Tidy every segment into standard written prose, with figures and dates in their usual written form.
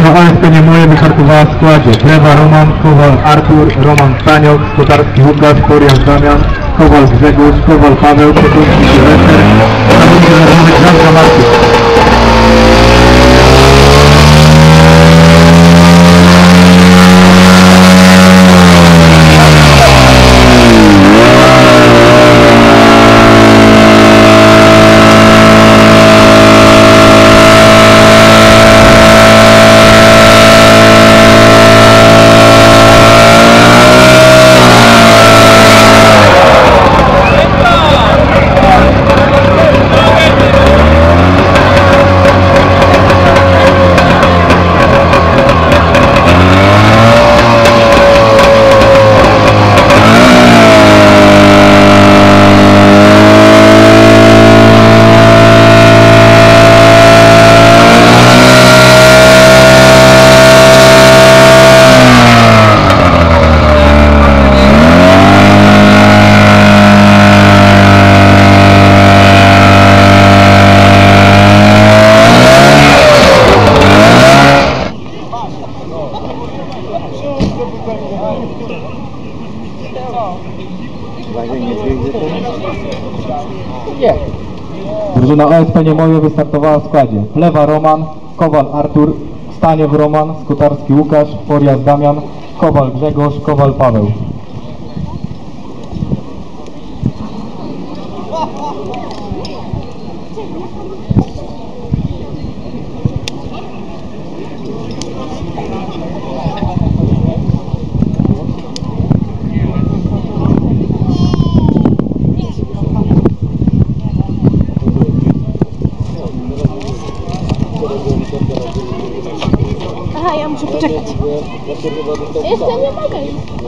OSP nie moje wystartowała w składzie. Plewa Roman, Kowal Artur, Roman Staniok, Skotarski Łukasz, Forias Damian, Kowal Grzegorz, Kowal Paweł, Piotrowski Sylwester, Zawodnik Żanka Marcin. Drużyna OSP Niemoje wystartowała w składzie. Plewa Roman, Kowal Artur, Staniok Roman, Skotarski Łukasz, Forias Damian, Kowal Grzegorz, Kowal Paweł. Aha, ja muszę poczekać. Jeszcze nie mogę.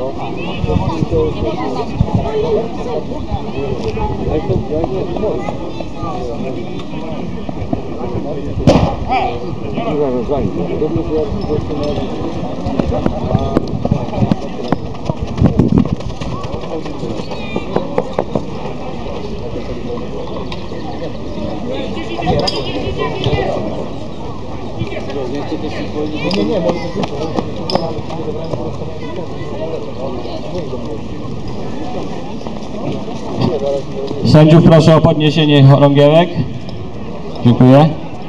Sędziów proszę o podniesienie chorągiełek. Dziękuję.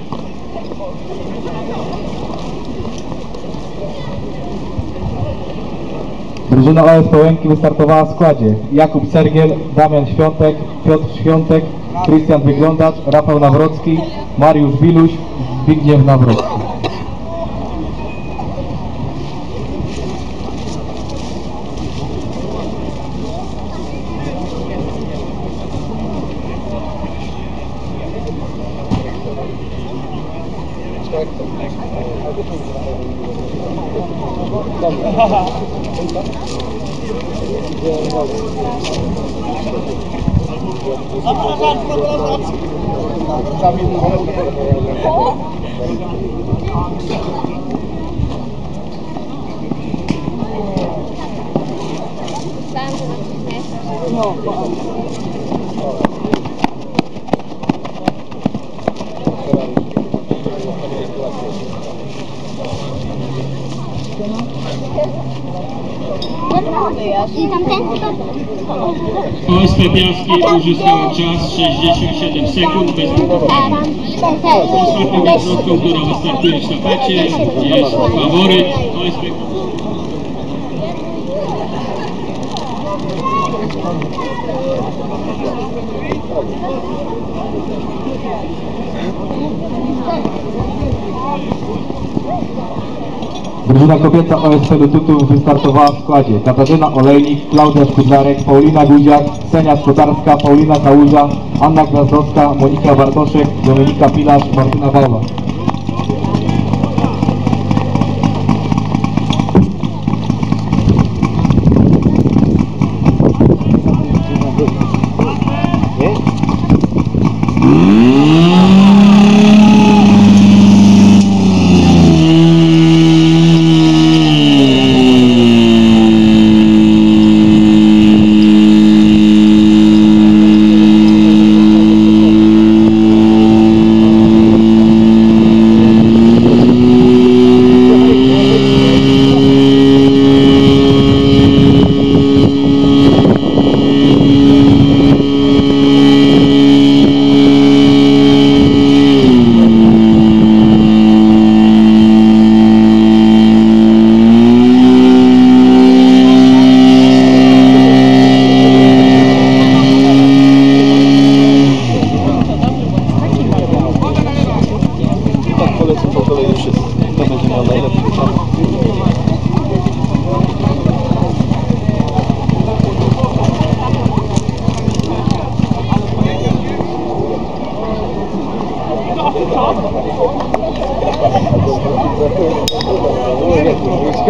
Drużyna OSP Łęki wystartowała w składzie. Jakub Sergiel, Damian Świątek, Piotr Świątek, Krystian Wyglądacz, Rafał Nawrocki, Mariusz Wiluś, Zbigniew Nawrocki. OSP Piaski uzyskało czas 67 sekund bez ostatnią jednostką, która wystartuje w sztafecie, jest faworyt OSP. Drużyna kobieca OSP Lututów wystartowała w składzie. Katarzyna Olejnik, Klaudia Szkudlarek, Paulina Guziak, Ksenia Skotarska, Paulina Kałuża, Anna Gwiazdowska, Monika Bartoszek, Dominika Pilarz, Martyna Wała.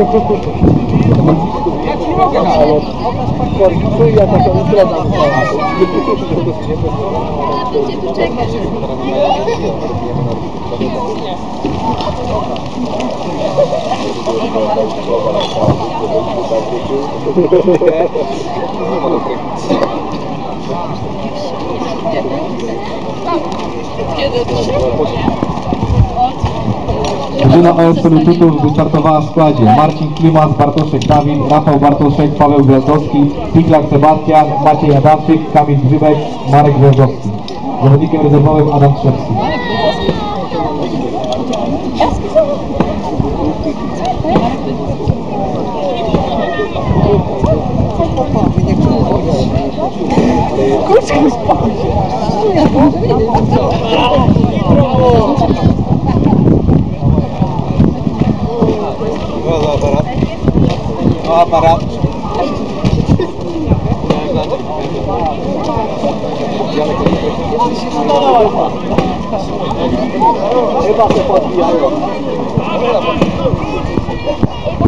Ja taką imprezę Będzie tu czekać. Drużyna OSP Lututów wystartowała w składzie: Marcin Klimas, Bartoszek Dawid, Rafał Bartoszek, Paweł Gwiazdowski, Piklak Sebastian, Maciej Adamczyk, Kamil Grzybek, Marek Gwiazdowski. Zawodnikiem rezerwowym Adam Trzewski. O, aparat. Chyba się podbijają.